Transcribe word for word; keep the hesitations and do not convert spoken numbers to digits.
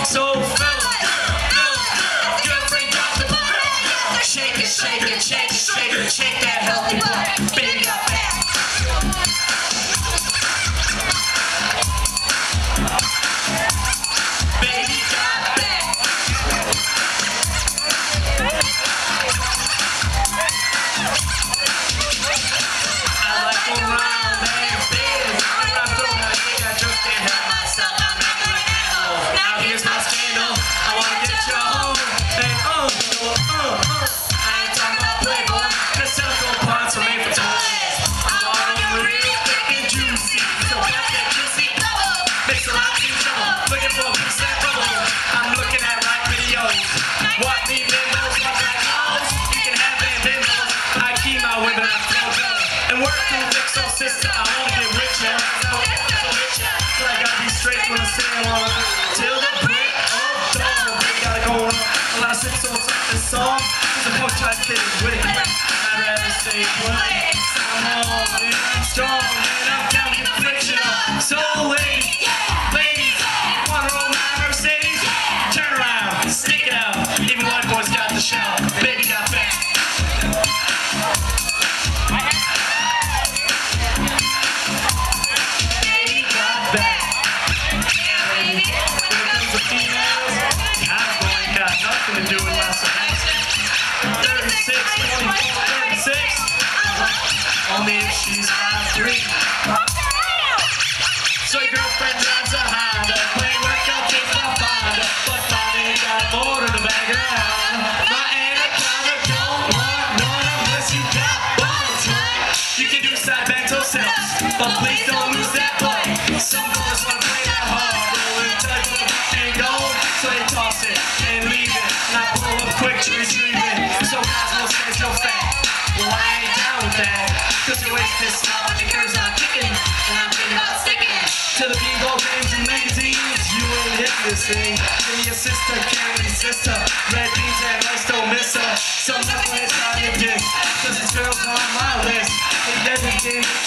So girlfriend got the butt. Shake it, shake it, shake it, shake it, shake that healthy butt. Baby got back. Baby got back. I like to round and big. When I throw my thing, I just can't help myself. I'm acting like an animal. Now here's my scandal. I wanna get you home. And uh, uh, uh. I ain't talking about Playboy. Cause silicone parts are made for toys. I'm on them real thick and juicy. So what's that juicy? Makes a lot of trouble. Looking for a piece of bubble. I'm looking at right videos. What me bimbos, what black holes. You can have them bimbos. I keep my women on flow go. And work through Vic so sister. I wanna get richer. So richer. But I gotta be straight when I say I wanna. Till the break of dawn. We gotta go on. A lot of sips on this song. The punch I did with it. I'd rather stay play. I'm on and I'm strong and I'm down with friction. So ladies, ladies, wanna roll my Mercedes? Turn around, stick it out. Even white boys got the shout. Baby got back. Baby got back. When it comes to females, I've only got nothing to do with my semester. thirty-six, twenty-four, thirty-six. Only if she's five three. So your girlfriend drives a Honda, playing workout takes my Honda, but Honda ain't got a motor to bag her out. My anaconda don't want none unless you got buns, right? You can do side bento steps, but please don't lose that butt. Some boys wanna play that hard, rolling tight with a butt and gold, so they toss it and leave it, and I pull up quick to retrieve it. So guys won't say so fat. Well, I ain't down with that, cause your waist is small and your curves not kicking, and I'm thinking about sticking it to the bingo games and magazines. You ain't hit this thing. And your sister can't resist her. Red beans and rice don't miss her. So knuckleheads on your dick, cause this girl's on my list. And then the game